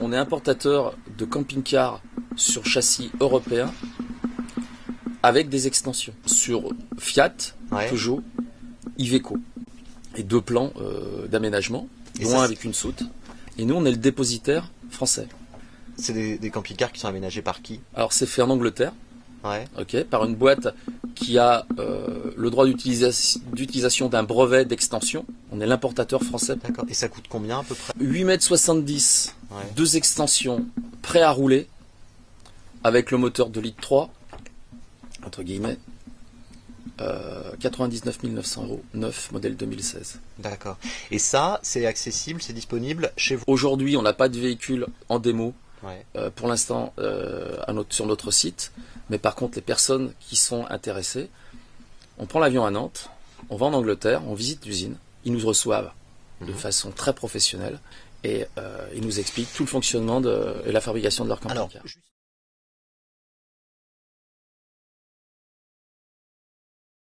on est importateur de camping-cars sur châssis européen avec des extensions sur Fiat, Peugeot, Iveco et 2 plans d'aménagement, dont un avec une soute. Et nous, on est le dépositaire français. C'est des camping-cars qui sont aménagés par qui? Alors, c'est fait en Angleterre, par une boîte qui a le droit d'utilisation d'un brevet d'extension. On est l'importateur français. D'accord. Et ça coûte combien à peu près? 8,70 m, 2 extensions, prêts à rouler, avec le moteur 2,3 litres, entre guillemets, 99 900 €, neuf, modèle 2016. D'accord. Et ça, c'est accessible, c'est disponible chez vous? Aujourd'hui, on n'a pas de véhicule en démo, pour l'instant, sur notre site. Mais par contre, les personnes qui sont intéressées, on prend l'avion à Nantes, on va en Angleterre, on visite l'usine, ils nous reçoivent de façon très professionnelle et ils nous expliquent tout le fonctionnement et la fabrication de leur camping-car.